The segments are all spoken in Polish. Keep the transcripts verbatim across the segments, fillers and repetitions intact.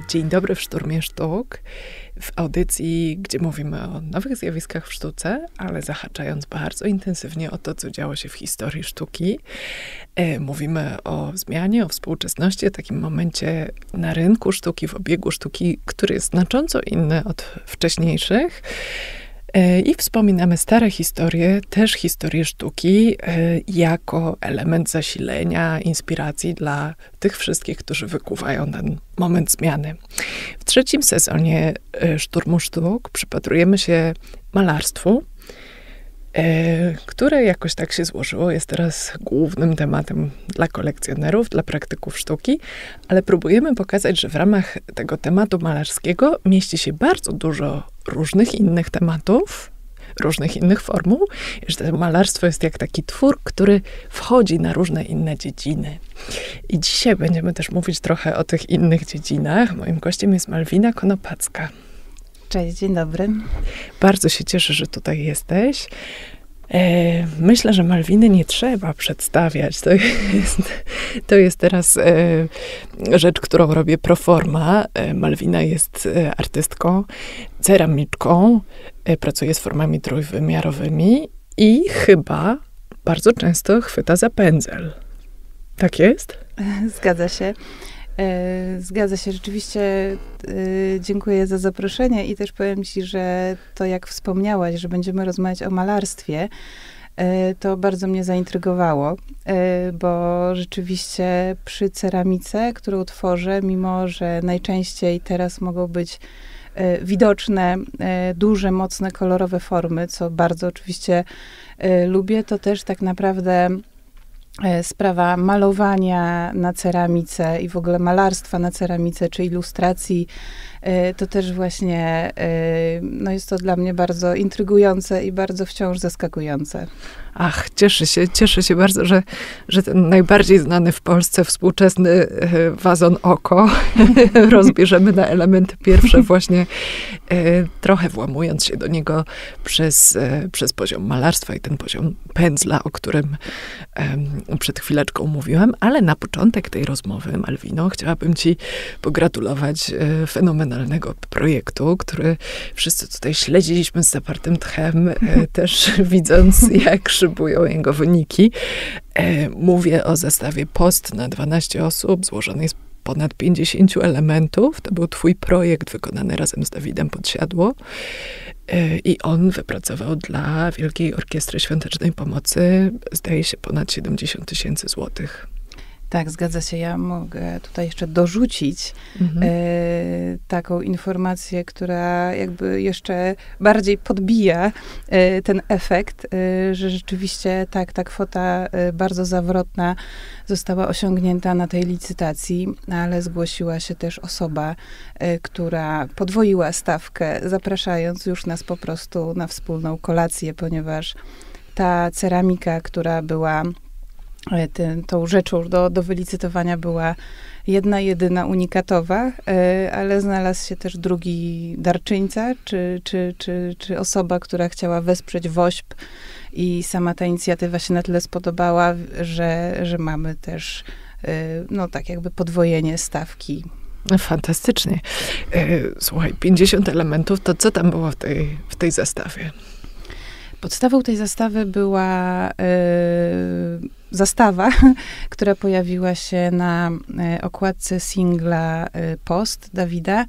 Dzień dobry w Szturmie Sztuk, w audycji, gdzie mówimy o nowych zjawiskach w sztuce, ale zahaczając bardzo intensywnie o to, co działo się w historii sztuki. E, mówimy o zmianie, o współczesności, o takim momencie na rynku sztuki, w obiegu sztuki, który jest znacząco inny od wcześniejszych. I wspominamy stare historie, też historię sztuki, jako element zasilenia, inspiracji dla tych wszystkich, którzy wykuwają ten moment zmiany. W trzecim sezonie Szturmu Sztuk przypatrujemy się malarstwu, które jakoś tak się złożyło, jest teraz głównym tematem dla kolekcjonerów, dla praktyków sztuki, ale próbujemy pokazać, że w ramach tego tematu malarskiego mieści się bardzo dużo różnych innych tematów, różnych innych formuł, że to malarstwo jest jak taki twór, który wchodzi na różne inne dziedziny. I dzisiaj będziemy też mówić trochę o tych innych dziedzinach. Moim gościem jest Malwina Konopacka. Cześć, dzień dobry. Bardzo się cieszę, że tutaj jesteś. E, myślę, że Malwiny nie trzeba przedstawiać. To jest, to jest teraz e, rzecz, którą robię pro forma. E, Malwina jest e, artystką, ceramiczką, e, pracuje z formami trójwymiarowymi i chyba bardzo często chwyta za pędzel. Tak jest? Zgadza się. Zgadza się, rzeczywiście dziękuję za zaproszenie i też powiem ci, że to jak wspomniałaś, że będziemy rozmawiać o malarstwie, to bardzo mnie zaintrygowało, bo rzeczywiście przy ceramice, którą tworzę, mimo że najczęściej teraz mogą być widoczne, duże, mocne, kolorowe formy, co bardzo oczywiście lubię, to też tak naprawdę sprawa malowania na ceramice i w ogóle malarstwa na ceramice, czy ilustracji, to też właśnie, no jest to dla mnie bardzo intrygujące i bardzo wciąż zaskakujące. Ach, cieszę się, cieszę się bardzo, że, że ten najbardziej znany w Polsce współczesny wazon oko rozbierzemy na elementy pierwsze właśnie, trochę włamując się do niego przez, przez poziom malarstwa i ten poziom pędzla, o którym przed chwileczką mówiłam, ale na początek tej rozmowy, Malwino, chciałabym ci pogratulować fenomenalnego projektu, który wszyscy tutaj śledziliśmy z zapartym tchem, też widząc, jak szybują jego wyniki. Mówię o zestawie Post na dwanaście osób, złożonej z ponad pięćdziesięciu elementów. To był twój projekt wykonany razem z Dawidem Podsiadło. I on wypracował dla Wielkiej Orkiestry Świątecznej Pomocy, zdaje się, ponad siedemdziesiąt tysięcy złotych. Tak, zgadza się. Ja mogę tutaj jeszcze dorzucić mhm. e, taką informację, która jakby jeszcze bardziej podbija e, ten efekt, e, że rzeczywiście tak, ta kwota e, bardzo zawrotna została osiągnięta na tej licytacji, ale zgłosiła się też osoba, e, która podwoiła stawkę, zapraszając już nas po prostu na wspólną kolację, ponieważ ta ceramika, która była Ten, tą rzeczą do, do wylicytowania była jedna, jedyna, unikatowa, ale znalazł się też drugi darczyńca, czy, czy, czy, czy osoba, która chciała wesprzeć WOŚP i sama ta inicjatywa się na tyle spodobała, że, że mamy też, no tak jakby podwojenie stawki. Fantastycznie. Słuchaj, pięćdziesiąt elementów, to co tam było w tej, w tej zestawie? Podstawą tej zastawy była y, zastawa, która pojawiła się na y, okładce singla y, Post Dawida y,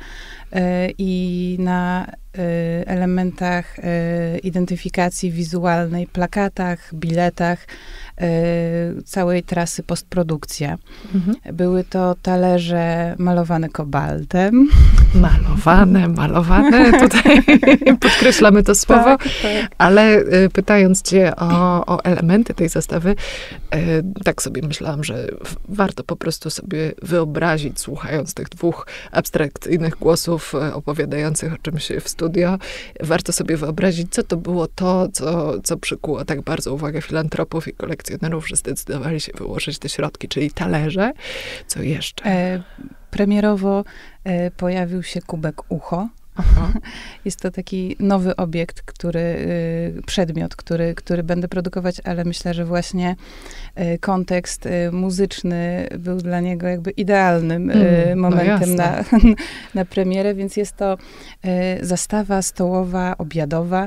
i na y, elementach y, identyfikacji wizualnej, plakatach, biletach y, całej trasy postprodukcja. Mhm. Były to talerze malowane kobaltem. Malowane, malowane, tutaj podkreślamy to słowo, tak, tak. Ale y, pytając cię o, o elementy tej zastawy, y, tak sobie myślałam, że w, warto po prostu sobie wyobrazić, słuchając tych dwóch abstrakcyjnych głosów y, opowiadających o czymś w studio, warto sobie wyobrazić, co to było to, co, co przykuło tak bardzo uwagę filantropów i kolekcjonerów, że zdecydowali się wyłożyć te środki, czyli talerze. Co jeszcze? E, premierowo e, pojawił się kubek ucho. Aha. Jest to taki nowy obiekt, który, przedmiot, który, który będę produkować, ale myślę, że właśnie kontekst muzyczny był dla niego jakby idealnym mm, momentem no na, na premierę, więc jest to zastawa stołowa, obiadowa,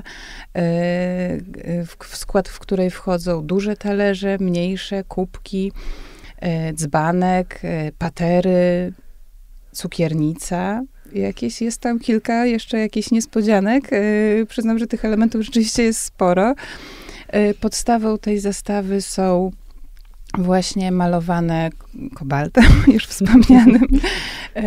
w skład, w której wchodzą duże talerze, mniejsze, kubki, dzbanek, patery, cukiernica. Jakieś, jest tam kilka jeszcze jakichś niespodzianek. Yy, przyznam, że tych elementów rzeczywiście jest sporo. Yy, podstawą tej zastawy są właśnie malowane kobaltem, już wspomnianym, yy,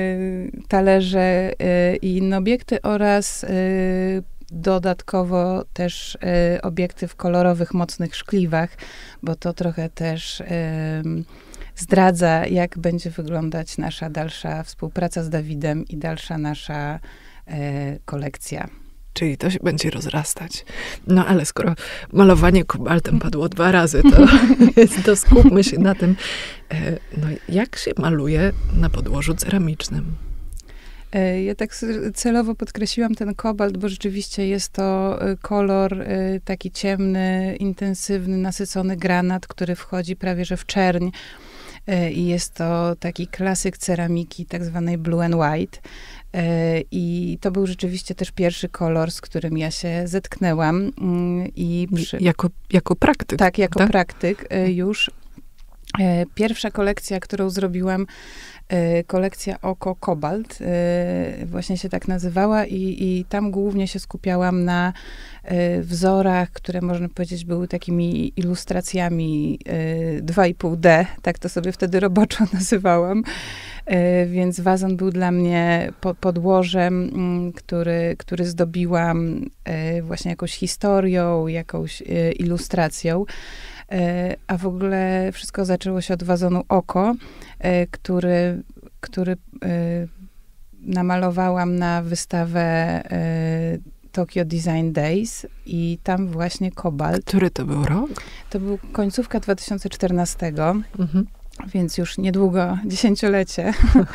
talerze yy, i inne obiekty oraz yy, dodatkowo też y, obiekty w kolorowych, mocnych szkliwach, bo to trochę też y, zdradza, jak będzie wyglądać nasza dalsza współpraca z Dawidem i dalsza nasza y, kolekcja. Czyli to się będzie rozrastać. No ale skoro malowanie kobaltem padło dwa razy, to, to skupmy się na tym, no, jak się maluje na podłożu ceramicznym. Ja tak celowo podkreśliłam ten kobalt, bo rzeczywiście jest to kolor taki ciemny, intensywny, nasycony granat, który wchodzi prawie że w czerń. I jest to taki klasyk ceramiki, tak zwanej blue and white. I to był rzeczywiście też pierwszy kolor, z którym ja się zetknęłam. I przy... jako, jako praktyk. Tak, jako tak? praktyk już. Pierwsza kolekcja, którą zrobiłam, kolekcja Oko Kobalt, właśnie się tak nazywała i, i tam głównie się skupiałam na wzorach, które można powiedzieć były takimi ilustracjami dwa i pół D, tak to sobie wtedy roboczo nazywałam. Więc wazon był dla mnie podłożem, który, który zdobiłam właśnie jakąś historią, jakąś ilustracją. A w ogóle wszystko zaczęło się od wazonu Oko, który, który namalowałam na wystawę Tokyo Design Days i tam właśnie kobalt. Który to był rok? To był końcówka dwa tysiące czternastego. Mhm. Więc już niedługo, dziesięciolecie.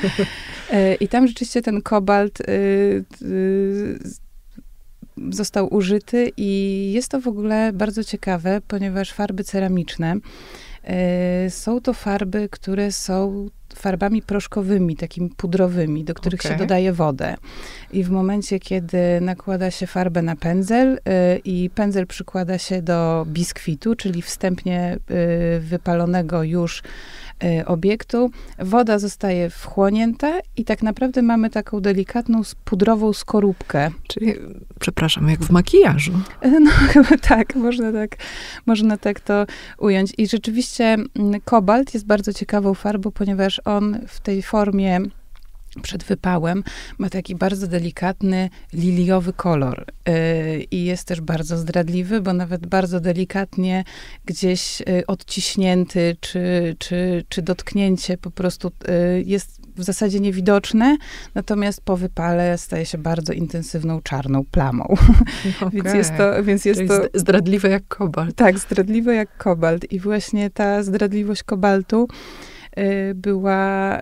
I tam rzeczywiście ten kobalt y, y, został użyty i jest to w ogóle bardzo ciekawe, ponieważ farby ceramiczne y, są to farby, które są farbami proszkowymi, takimi pudrowymi, do których okay. się dodaje wodę. I w momencie, kiedy nakłada się farbę na pędzel y, i pędzel przykłada się do biskwitu, czyli wstępnie y, wypalonego już y, obiektu, woda zostaje wchłonięta i tak naprawdę mamy taką delikatną, pudrową skorupkę. Czyli, przepraszam, jak w makijażu. No chyba tak, można tak, można tak to ująć. I rzeczywiście kobalt jest bardzo ciekawą farbą, ponieważ on w tej formie przed wypałem ma taki bardzo delikatny, liliowy kolor. Yy, I jest też bardzo zdradliwy, bo nawet bardzo delikatnie gdzieś yy, odciśnięty, czy, czy, czy dotknięcie po prostu yy, jest w zasadzie niewidoczne, natomiast po wypale staje się bardzo intensywną, czarną plamą. Okay. Więc jest to... Więc jest Czyli to zdradliwe jak kobalt. Tak, zdradliwe jak kobalt. I właśnie ta zdradliwość kobaltu była,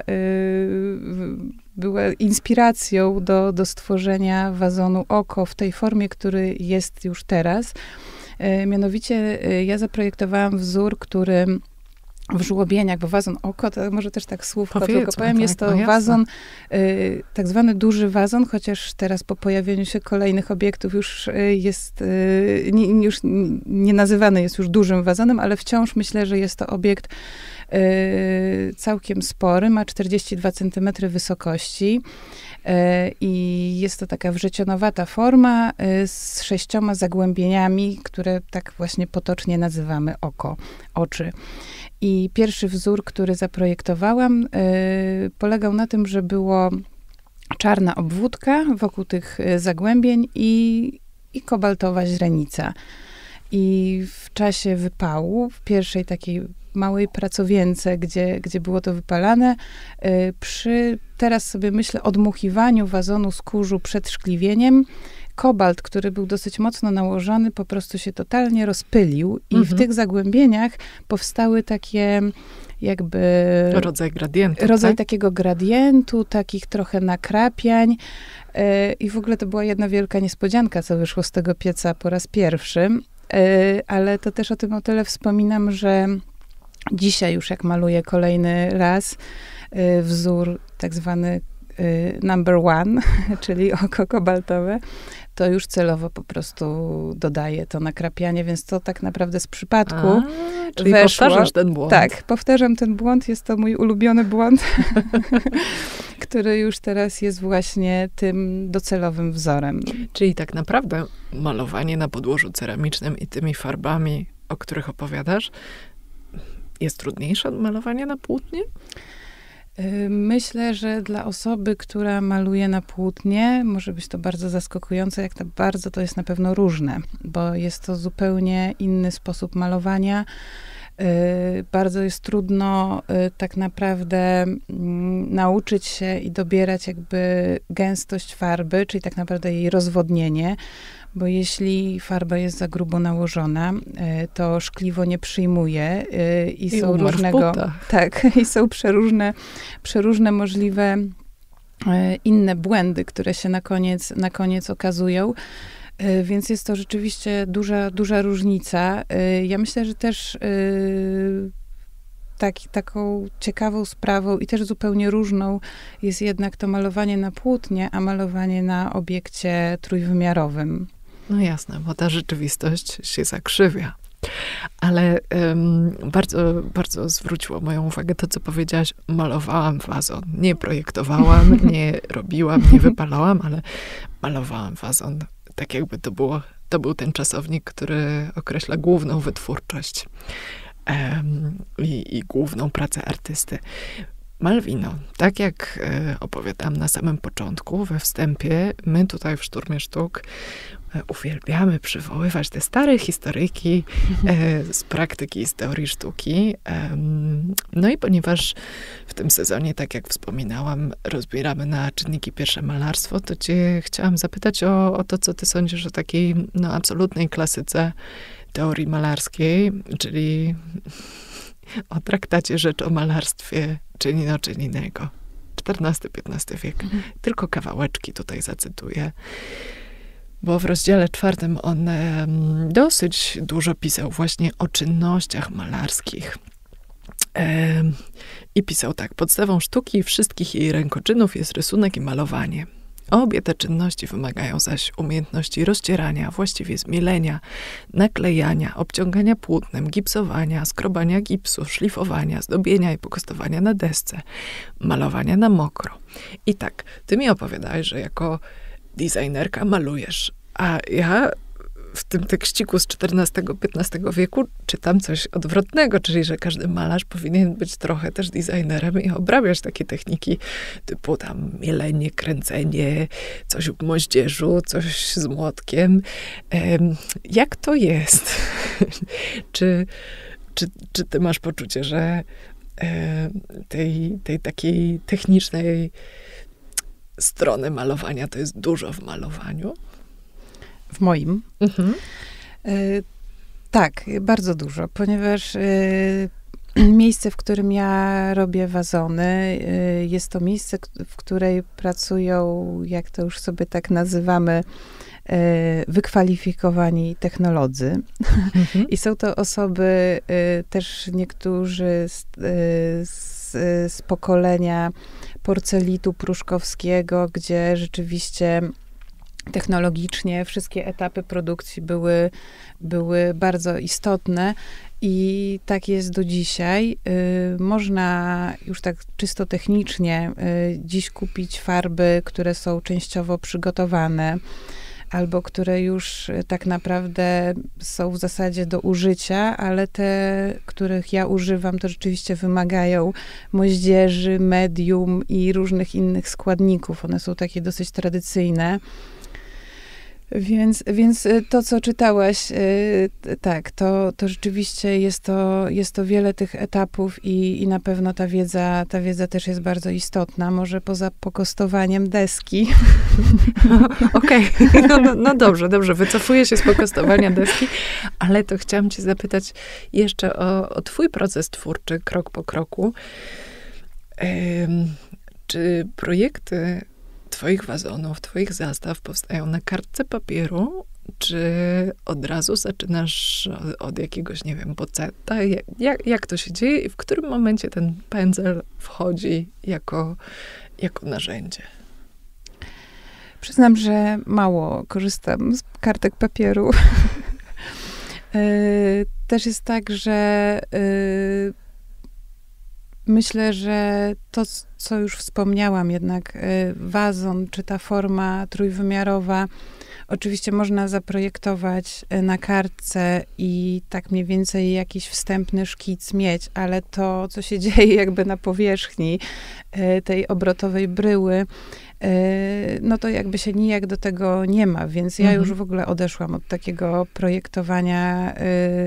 była inspiracją do, do stworzenia wazonu Oko w tej formie, który jest już teraz. Mianowicie ja zaprojektowałam wzór, który w żłobieniach, bo wazon Oko, to może też tak słówko Powiedzmy, tylko powiem, tak, jest to no wazon, y, tak zwany duży wazon, chociaż teraz po pojawieniu się kolejnych obiektów już y, jest, y, nie, już nie nazywany jest już dużym wazonem, ale wciąż myślę, że jest to obiekt y, całkiem spory, ma czterdzieści dwa centymetry wysokości y, i jest to taka wrzecionowata forma y, z sześcioma zagłębieniami, które tak właśnie potocznie nazywamy oko, oczy. I pierwszy wzór, który zaprojektowałam, y, polegał na tym, że było czarna obwódka wokół tych zagłębień i, i kobaltowa źrenica. I w czasie wypału, w pierwszej takiej małej pracowience, gdzie, gdzie było to wypalane, y, przy, teraz sobie myślę, odmuchiwaniu wazonu z kurzu przed szkliwieniem, kobalt, który był dosyć mocno nałożony, po prostu się totalnie rozpylił i mhm. w tych zagłębieniach powstały takie jakby... Rodzaj gradientu, Rodzaj tak? takiego gradientu, takich trochę nakrapiań I w ogóle to była jedna wielka niespodzianka, co wyszło z tego pieca po raz pierwszy. Ale to też o tym o tyle wspominam, że dzisiaj już jak maluję kolejny raz wzór tak zwany number one, czyli oko kobaltowe, to już celowo po prostu dodaję to nakrapianie, więc to tak naprawdę z przypadku A, czyli weszło. Powtarzasz ten błąd. Tak, powtarzam ten błąd, jest to mój ulubiony błąd, który już teraz jest właśnie tym docelowym wzorem. Czyli tak naprawdę malowanie na podłożu ceramicznym i tymi farbami, o których opowiadasz, jest trudniejsze od malowania na płótnie? Myślę, że dla osoby, która maluje na płótnie, może być to bardzo zaskakujące, jak to bardzo to jest na pewno różne, bo jest to zupełnie inny sposób malowania. Bardzo jest trudno tak naprawdę nauczyć się i dobierać jakby gęstość farby, czyli tak naprawdę jej rozwodnienie, bo jeśli farba jest za grubo nałożona, to szkliwo nie przyjmuje i, I są różnego, tak, i są przeróżne, przeróżne możliwe inne błędy, które się na koniec, na koniec okazują. Więc jest to rzeczywiście duża, duża różnica. Ja myślę, że też tak, taką ciekawą sprawą i też zupełnie różną jest jednak to malowanie na płótnie, a malowanie na obiekcie trójwymiarowym. No jasne, bo ta rzeczywistość się zakrzywia. Ale um, bardzo, bardzo zwróciło moją uwagę to, co powiedziałaś. Malowałam wazon. Nie projektowałam, nie robiłam, nie wypalałam, ale malowałam wazon. Tak jakby to było, to był ten czasownik, który określa główną wytwórczość um, i, i główną pracę artysty. Malwino, tak jak e, opowiadałam na samym początku, we wstępie, my tutaj w Szturmie Sztuk e, uwielbiamy przywoływać te stare historyjki e, z praktyki i z teorii sztuki. E, no i ponieważ w tym sezonie, tak jak wspominałam, rozbieramy na czynniki pierwsze malarstwo, to cię chciałam zapytać o, o to, co ty sądzisz o takiej no, absolutnej klasyce teorii malarskiej, czyli o traktacie Rzecz o malarstwie Czynino-Czyninego. czternasty piętnasty wiek. Mhm. Tylko kawałeczki tutaj zacytuję. Bo w rozdziale czwartym on um, dosyć dużo pisał właśnie o czynnościach malarskich. Um, I pisał tak. Podstawą sztuki i wszystkich jej rękoczynów jest rysunek i malowanie. Obie te czynności wymagają zaś umiejętności rozcierania, właściwie zmielenia, naklejania, obciągania płótnem, gipsowania, skrobania gipsu, szlifowania, zdobienia i pokostowania na desce, malowania na mokro. I tak, ty mi opowiadałeś, że jako designerka malujesz, a ja w tym tekściku z czternastego piętnastego wieku czytam coś odwrotnego, czyli że każdy malarz powinien być trochę też designerem i obrabiać takie techniki typu tam mielenie, kręcenie, coś w moździerzu, coś z młotkiem. Um, jak to jest? czy, czy, czy ty masz poczucie, że um, tej, tej takiej technicznej strony malowania to jest dużo w malowaniu? W moim? Mhm. Y, tak, bardzo dużo, ponieważ y, miejsce, w którym ja robię wazony, y, jest to miejsce, w której pracują, jak to już sobie tak nazywamy, y, wykwalifikowani technolodzy. Mhm. I są to osoby, y, też niektórzy z, y, z, z pokolenia porcelitu pruszkowskiego, gdzie rzeczywiście technologicznie wszystkie etapy produkcji były, były bardzo istotne i tak jest do dzisiaj. Y, można już tak czysto technicznie y, dziś kupić farby, które są częściowo przygotowane, albo które już y, tak naprawdę są w zasadzie do użycia, ale te, których ja używam, to rzeczywiście wymagają moździerzy, medium i różnych innych składników. One są takie dosyć tradycyjne. Więc, więc to, co czytałaś, tak, to, to rzeczywiście jest to, jest to wiele tych etapów i, i na pewno ta wiedza, ta wiedza też jest bardzo istotna, może poza pokostowaniem deski. Okej, okay. no, no, no dobrze, dobrze, wycofuję się z pokostowania deski, ale to chciałam cię zapytać jeszcze o, o twój proces twórczy, krok po kroku. Um, czy projekty twoich wazonów, twoich zastaw powstają na kartce papieru, czy od razu zaczynasz od jakiegoś, nie wiem, boceta? Jak, jak to się dzieje i w którym momencie ten pędzel wchodzi jako, jako narzędzie? Przyznam, że mało korzystam z kartek papieru. Też jest tak, że myślę, że to, co już wspomniałam, jednak wazon, czy ta forma trójwymiarowa, oczywiście można zaprojektować na kartce i tak mniej więcej jakiś wstępny szkic mieć, ale to, co się dzieje jakby na powierzchni tej obrotowej bryły, no to jakby się nijak do tego nie ma, więc ja już w ogóle odeszłam od takiego projektowania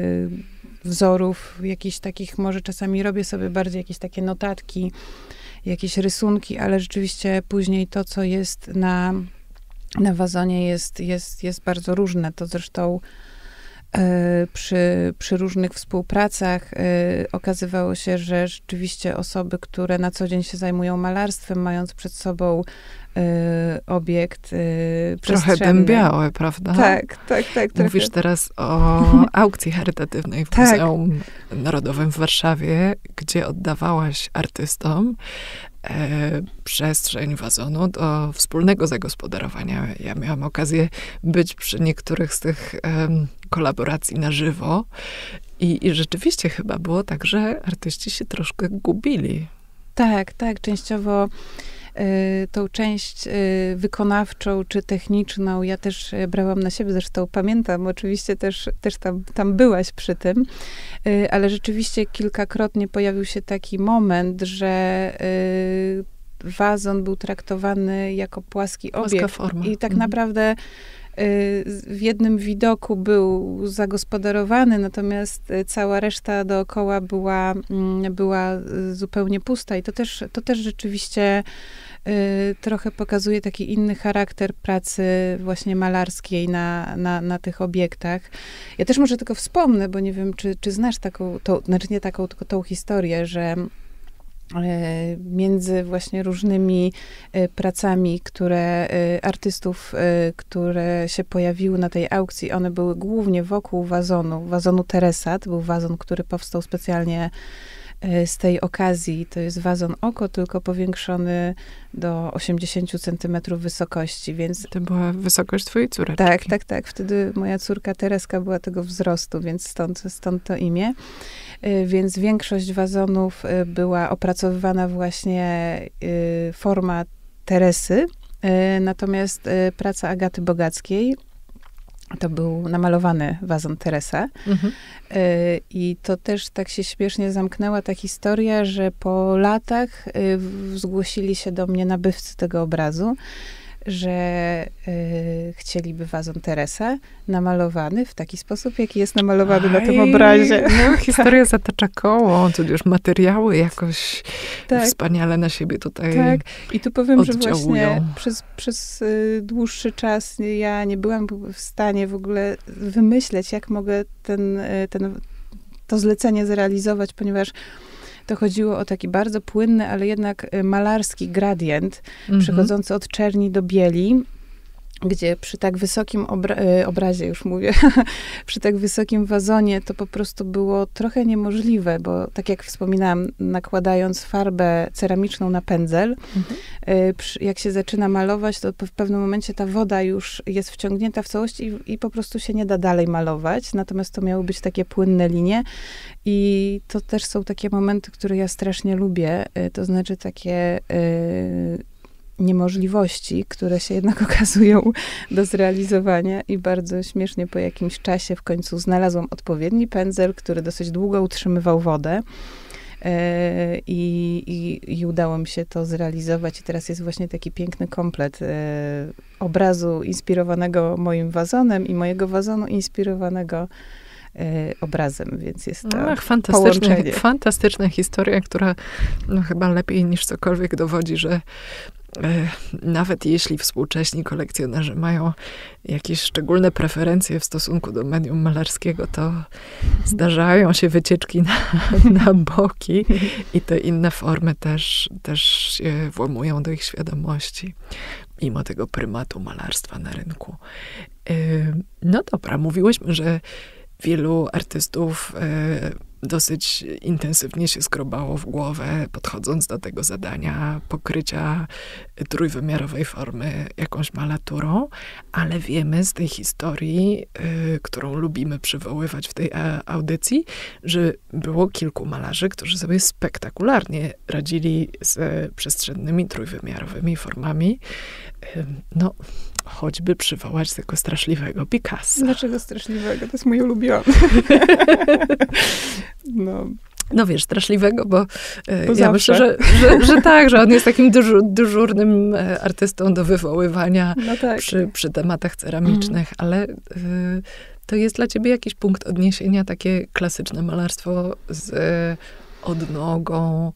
wzorów, jakichś takich, może czasami robię sobie bardziej jakieś takie notatki, jakieś rysunki, ale rzeczywiście później to, co jest na, na wazonie jest, jest, jest bardzo różne. To zresztą y, przy, przy różnych współpracach y, okazywało się, że rzeczywiście osoby, które na co dzień się zajmują malarstwem, mając przed sobą y, obiekt y, Trochę dębiałe, prawda? Tak, tak, tak. Mówisz trochę. teraz o aukcji charytatywnej w Tak. Muzeum Narodowym w Warszawie, gdzie oddawałaś artystom e, przestrzeń wazonu do wspólnego zagospodarowania. Ja miałam okazję być przy niektórych z tych e, kolaboracji na żywo i, i rzeczywiście chyba było tak, że artyści się troszkę gubili. Tak, tak, częściowo y, tą część y, wykonawczą czy techniczną ja też y, brałam na siebie, zresztą pamiętam, oczywiście też, też tam, tam byłaś przy tym, y, ale rzeczywiście kilkakrotnie pojawił się taki moment, że y, wazon był traktowany jako płaski Płaska obiekt forma. i tak Mhm. naprawdę w jednym widoku był zagospodarowany, natomiast cała reszta dookoła była, była zupełnie pusta. I to też, to też rzeczywiście trochę pokazuje taki inny charakter pracy właśnie malarskiej na, na, na tych obiektach. Ja też może tylko wspomnę, bo nie wiem, czy, czy znasz taką, tą, znaczy nie taką, tylko tą historię, że między właśnie różnymi pracami, które artystów, które się pojawiły na tej aukcji, one były głównie wokół wazonu, wazonu Teresa. To był wazon, który powstał specjalnie z tej okazji. To jest wazon Oko, tylko powiększony do osiemdziesięciu centymetrów wysokości, więc... To była wysokość twojej córeczki. Tak, tak, tak. Wtedy moja córka Tereska była tego wzrostu, więc stąd, stąd to imię. Więc większość wazonów była opracowywana właśnie forma Teresy, natomiast praca Agaty Bogackiej to był namalowany wazon Teresa. Mhm. I to też tak się śmiesznie zamknęła ta historia, że po latach zgłosili się do mnie nabywcy tego obrazu, że y, chcieliby wazon Teresa namalowany w taki sposób, jaki jest namalowany Aj, na tym obrazie. No, historia zatacza koło, tu już materiały jakoś tak. wspaniale na siebie tutaj Tak, i tu powiem, oddziałują. że właśnie przez, przez y, dłuższy czas ja nie byłam w stanie w ogóle wymyśleć, jak mogę ten, y, ten, to zlecenie zrealizować, ponieważ to chodziło o taki bardzo płynny, ale jednak malarski gradient, mm-hmm. przechodzący od czerni do bieli, gdzie przy tak wysokim obra- obrazie, już mówię, przy tak wysokim wazonie to po prostu było trochę niemożliwe, bo tak jak wspominałam, nakładając farbę ceramiczną na pędzel, mm-hmm. przy, jak się zaczyna malować, to w pewnym momencie ta woda już jest wciągnięta w całość i, i po prostu się nie da dalej malować, natomiast to miały być takie płynne linie i to też są takie momenty, które ja strasznie lubię, to znaczy takie y, niemożliwości, które się jednak okazują do zrealizowania i bardzo śmiesznie po jakimś czasie w końcu znalazłam odpowiedni pędzel, który dosyć długo utrzymywał wodę e, i, i, i udało mi się to zrealizować i teraz jest właśnie taki piękny komplet e, obrazu inspirowanego moim wazonem i mojego wazonu inspirowanego obrazem, więc jest to Ach, fantastyczne, fantastyczna historia, która no, chyba lepiej niż cokolwiek dowodzi, że e, nawet jeśli współcześni kolekcjonerzy mają jakieś szczególne preferencje w stosunku do medium malarskiego, to zdarzają się wycieczki na, na boki i te inne formy też, też się włamują do ich świadomości. mimo tego prymatu malarstwa na rynku. No dobra, mówiłyśmy, że wielu artystów dosyć intensywnie się skrobało w głowę, podchodząc do tego zadania pokrycia trójwymiarowej formy jakąś malaturą, ale wiemy z tej historii, y, którą lubimy przywoływać w tej audycji, że było kilku malarzy, którzy sobie spektakularnie radzili z przestrzennymi trójwymiarowymi formami. Y, no, choćby przywołać tego straszliwego Picassa. Dlaczego straszliwego? To jest mój ulubiony. No. No wiesz, straszliwego, bo, bo ja myślę, że, że, że tak, że on jest takim dyżur, dyżurnym artystą do wywoływania no tak. przy, przy tematach ceramicznych, mm. ale y, to jest dla ciebie jakiś punkt odniesienia, takie klasyczne malarstwo z y, odnogą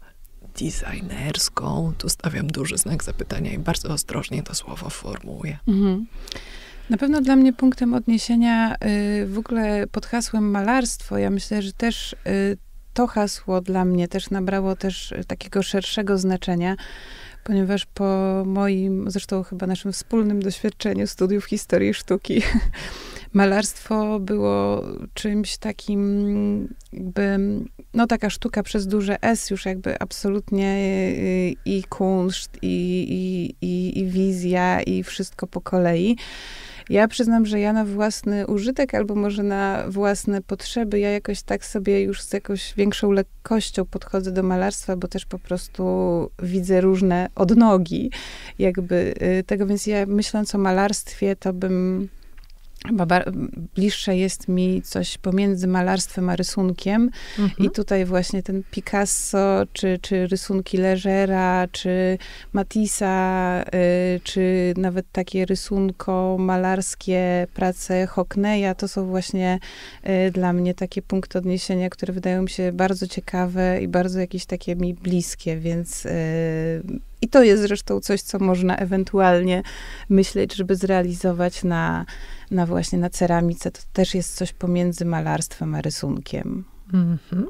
designerską. Tu stawiam duży znak zapytania i bardzo ostrożnie to słowo formułuję. Mm. Na pewno dla mnie punktem odniesienia y, w ogóle pod hasłem malarstwo, ja myślę, że też y, to hasło dla mnie też nabrało też takiego szerszego znaczenia, ponieważ po moim, zresztą chyba naszym wspólnym doświadczeniu studiów historii sztuki, malarstwo było czymś takim jakby, no taka sztuka przez duże S, już jakby absolutnie i, i kunszt, i, i, i, i wizja, i wszystko po kolei. Ja przyznam, że ja na własny użytek, albo może na własne potrzeby, ja jakoś tak sobie już z jakąś większą lekkością podchodzę do malarstwa, bo też po prostu widzę różne odnogi jakby tego, więc ja myśląc o malarstwie, to bym chyba bar- bliższe jest mi coś pomiędzy malarstwem a rysunkiem. Mhm. I tutaj właśnie ten Picasso, czy, czy rysunki Legera, czy Matissa, y, czy nawet takie rysunko-malarskie prace Hockneya, to są właśnie y, dla mnie takie punkty odniesienia, które wydają mi się bardzo ciekawe i bardzo jakieś takie mi bliskie, więc y, i to jest zresztą coś, co można ewentualnie myśleć, żeby zrealizować na, na właśnie na ceramice. To też jest coś pomiędzy malarstwem a rysunkiem. Mm-hmm.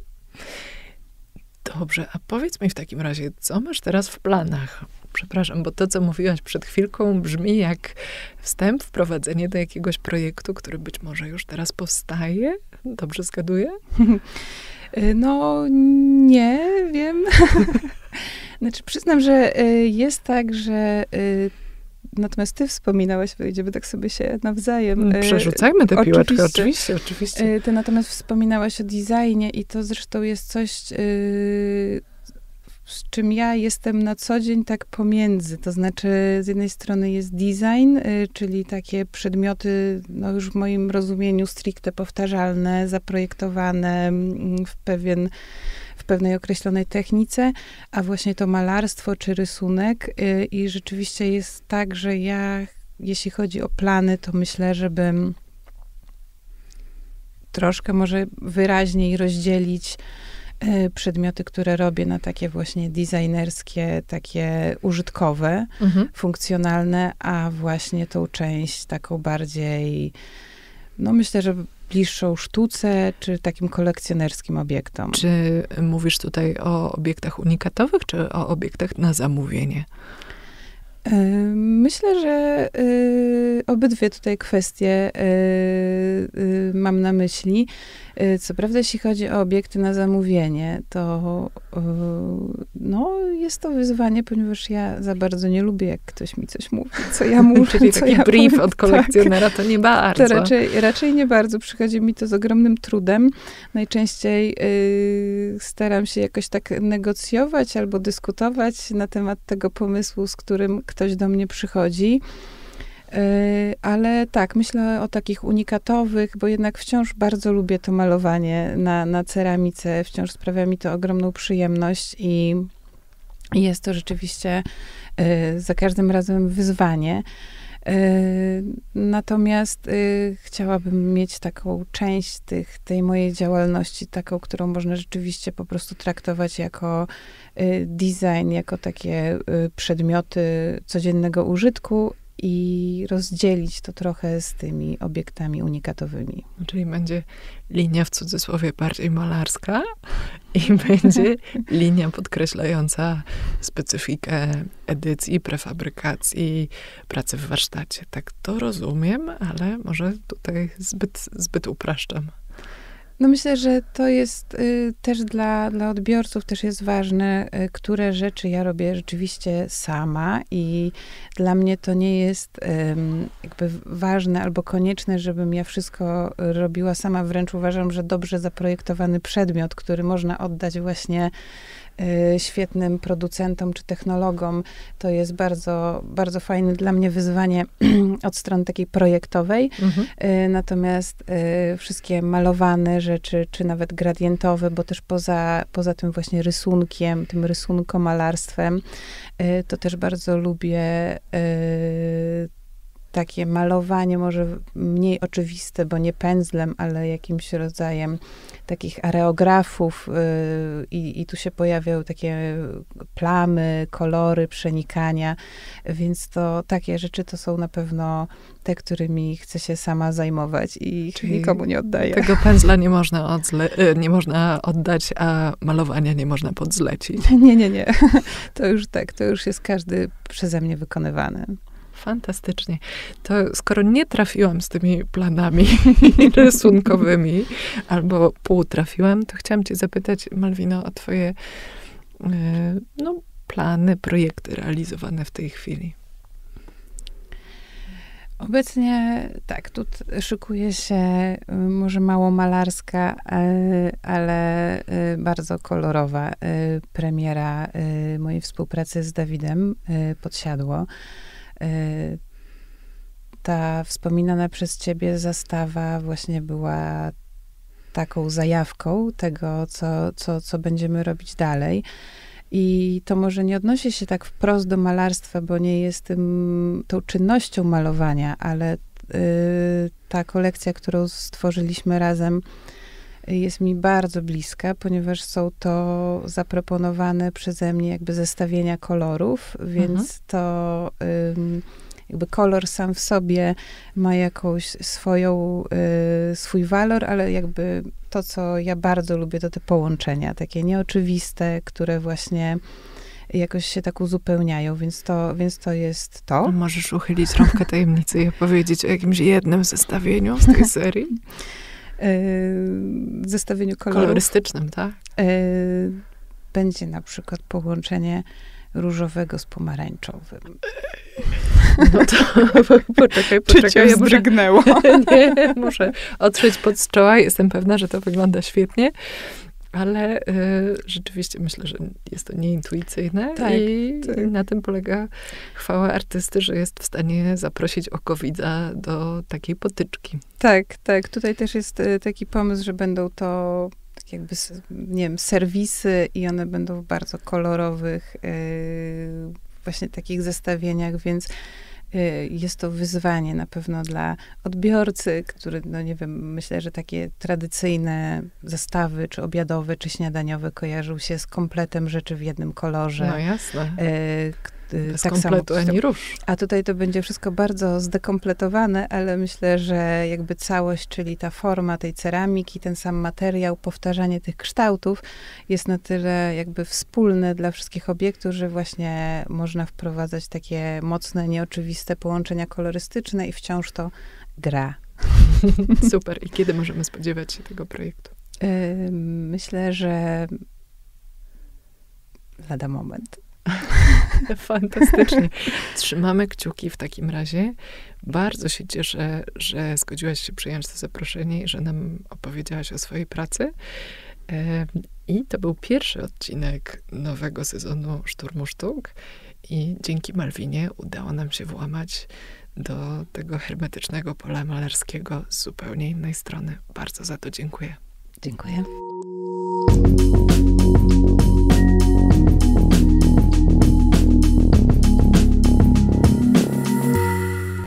Dobrze, a powiedz mi w takim razie, co masz teraz w planach? Przepraszam, bo to, co mówiłaś przed chwilką, brzmi jak wstęp, wprowadzenie do jakiegoś projektu, który być może już teraz powstaje? Dobrze zgaduję? No, nie wiem. Znaczy, przyznam, że y, jest tak, że y, natomiast ty wspominałaś, będziemy tak sobie się nawzajem... Y, Przerzucajmy tę piłeczkę, oczywiście, oczywiście. Y, ty natomiast wspominałaś o designie i to zresztą jest coś, y, z czym ja jestem na co dzień tak pomiędzy. To znaczy, z jednej strony jest design, y, czyli takie przedmioty, no już w moim rozumieniu stricte powtarzalne, zaprojektowane y, w pewien w pewnej określonej technice, a właśnie to malarstwo czy rysunek y, i rzeczywiście jest tak, że ja, jeśli chodzi o plany, to myślę, żebym troszkę może wyraźniej rozdzielić y, przedmioty, które robię na takie właśnie designerskie, takie użytkowe, mhm. funkcjonalne, a właśnie tą część taką bardziej, no myślę, że bliższą sztuce, czy takim kolekcjonerskim obiektom. Czy mówisz tutaj o obiektach unikatowych, czy o obiektach na zamówienie? Myślę, że y, obydwie tutaj kwestie y, y, mam na myśli. Y, co prawda, jeśli chodzi o obiekty na zamówienie, to y, no, jest to wyzwanie, ponieważ ja za bardzo nie lubię, jak ktoś mi coś mówi, co ja muszę. Czyli co taki ja brief powiem. od kolekcjonera tak. To nie bardzo. To raczej, raczej nie bardzo. Przychodzi mi to z ogromnym trudem. Najczęściej y, staram się jakoś tak negocjować albo dyskutować na temat tego pomysłu, z którym ktoś do mnie przychodzi. Ale tak, myślę o takich unikatowych, bo jednak wciąż bardzo lubię to malowanie na, na ceramice. Wciąż sprawia mi to ogromną przyjemność i jest to rzeczywiście za każdym razem wyzwanie. Natomiast chciałabym mieć taką część tych, tej mojej działalności, taką, którą można rzeczywiście po prostu traktować jako design, jako takie przedmioty codziennego użytku i rozdzielić to trochę z tymi obiektami unikatowymi. Czyli będzie linia w cudzysłowie bardziej malarska i będzie linia podkreślająca specyfikę edycji, prefabrykacji, pracy w warsztacie. Tak to rozumiem, ale może tutaj zbyt, zbyt upraszczam. No myślę, że to jest y, też dla, dla odbiorców też jest ważne, y, które rzeczy ja robię rzeczywiście sama i dla mnie to nie jest y, jakby ważne albo konieczne, żebym ja wszystko robiła sama. Wręcz uważam, że dobrze zaprojektowany przedmiot, który można oddać właśnie y, świetnym producentom czy technologom, to jest bardzo, bardzo fajne dla mnie wyzwanie od strony takiej projektowej. Mhm. Y, natomiast y, wszystkie malowane rzeczy, czy nawet gradientowe, bo też poza, poza tym właśnie rysunkiem, tym rysunkomalarstwem, y, to też bardzo lubię y, takie malowanie, może mniej oczywiste, bo nie pędzlem, ale jakimś rodzajem takich areografów yy, i, i tu się pojawiają takie plamy, kolory, przenikania, więc to takie rzeczy to są na pewno te, którymi chcę się sama zajmować i Czyli nikomu nie oddaję. Tego pędzla nie można, odzle- nie można oddać, a malowania nie można podzlecić. Nie, nie, nie. To już tak, to już jest każdy przeze mnie wykonywany. Fantastycznie. To skoro nie trafiłam z tymi planami rysunkowymi, albo pół trafiłam, to chciałam cię zapytać, Malwino, o twoje no, plany, projekty realizowane w tej chwili. Obecnie tak, tu szykuje się może mało malarska, ale bardzo kolorowa premiera mojej współpracy z Dawidem Podsiadło. Ta wspominana przez ciebie zastawa właśnie była taką zajawką tego, co, co, co będziemy robić dalej. I to może nie odnosi się tak wprost do malarstwa, bo nie jest tym, tą czynnością malowania, ale y, ta kolekcja, którą stworzyliśmy razem, jest mi bardzo bliska, ponieważ są to zaproponowane przeze mnie jakby zestawienia kolorów, więc mhm. to ym, jakby kolor sam w sobie ma jakąś swoją, y, swój walor, ale jakby to, co ja bardzo lubię, to te połączenia, takie nieoczywiste, które właśnie jakoś się tak uzupełniają, więc to, więc to jest to. A możesz uchylić rąbkę tajemnicy i opowiedzieć o jakimś jednym zestawieniu z tej serii? W zestawieniu kolorów. Kolorystycznym, tak? Będzie na przykład połączenie różowego z pomarańczowym. No to poczekaj, poczekaj. Czy cię ja wzdrygnęło? Nie, muszę otrzeć pod z czoła. Jestem pewna, że to wygląda świetnie. Ale y, rzeczywiście myślę, że jest to nieintuicyjne tak, i, tak. i na tym polega chwała artysty, że jest w stanie zaprosić oko widza do takiej potyczki. Tak, tak. Tutaj też jest y, taki pomysł, że będą to tak jakby, nie wiem, serwisy i one będą w bardzo kolorowych y, właśnie takich zestawieniach, więc jest to wyzwanie na pewno dla odbiorcy, który, no nie wiem, myślę, że takie tradycyjne zestawy, czy obiadowe, czy śniadaniowe kojarzą się z kompletem rzeczy w jednym kolorze. No jasne. Bez tak kompletu samo, ani rusz. A tutaj to będzie wszystko bardzo zdekompletowane, ale myślę, że jakby całość, czyli ta forma tej ceramiki, ten sam materiał, powtarzanie tych kształtów jest na tyle jakby wspólne dla wszystkich obiektów, że właśnie można wprowadzać takie mocne, nieoczywiste połączenia kolorystyczne i wciąż to gra. Super. I kiedy możemy spodziewać się tego projektu? Yy, myślę, że lada moment. Fantastycznie. Trzymamy kciuki w takim razie. Bardzo się cieszę, że zgodziłaś się przyjąć to zaproszenie i że nam opowiedziałaś o swojej pracy. I to był pierwszy odcinek nowego sezonu Szturmu Sztuk. I dzięki Malwinie udało nam się włamać do tego hermetycznego pola malarskiego z zupełnie innej strony. Bardzo za to dziękuję. Dziękuję.